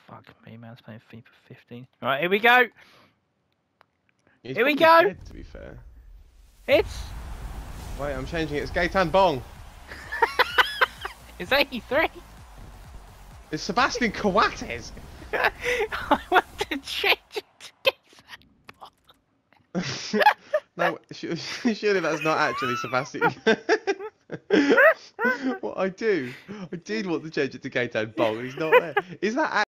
Fuck me, man's playing FIFA 15. Right, here we go. He's Here we probably go. dead, to be fair. It's... Wait, I'm changing it. It's Gaetan Bong. It's 83. It's Sebastian Coates. I want to change it to Gaetan Bong. No, surely that's not actually Sebastian. What I did want to change it to Gaetan Bong. He's not there. Is that